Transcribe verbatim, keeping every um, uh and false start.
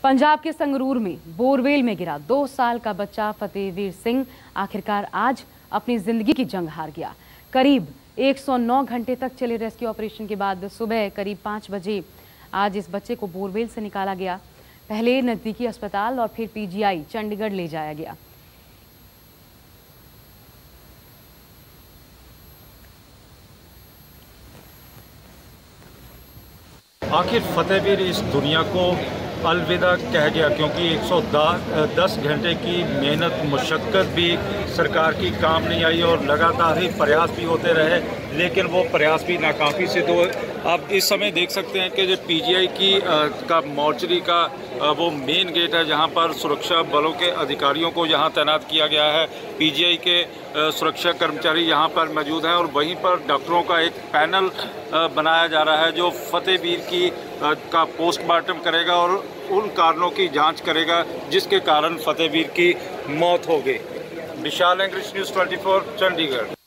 पंजाब के संगरूर में बोरवेल में गिरा दो साल का बच्चा फतेहवीर सिंह आखिरकार आज अपनी जिंदगी की जंग हार गया। करीब एक सौ नौ घंटे तक चले रेस्क्यू ऑपरेशन के बाद सुबह करीब पाँच बजे आज इस बच्चे को बोरवेल से निकाला गया। पहले नजदीकी अस्पताल और फिर पीजीआई चंडीगढ़ ले जाया गया। आखिर फतेहवीर इस दुनिया को अलविदा कह गया, क्योंकि एक सौ दस घंटे की मेहनत मुशक्क़त भी सरकार की काम नहीं आई और लगातार ही प्रयास भी होते रहे, लेकिन वो प्रयास भी नाकाफी सिद्ध हुए। आप इस समय देख सकते हैं कि जो पीजीआई की आ, का मॉर्चरी का आ, वो मेन गेट है, जहां पर सुरक्षा बलों के अधिकारियों को यहाँ तैनात किया गया है। पीजीआई के आ, सुरक्षा कर्मचारी यहाँ पर मौजूद हैं और वहीं पर डॉक्टरों का एक पैनल आ, बनाया जा रहा है जो फतेहवीर की आ, का पोस्टमार्टम करेगा और उन कारणों की जांच करेगा जिसके कारण फतेहवीर की मौत हो गई। विशाल एंग्रिश, न्यूज़ चौबीस चंडीगढ़।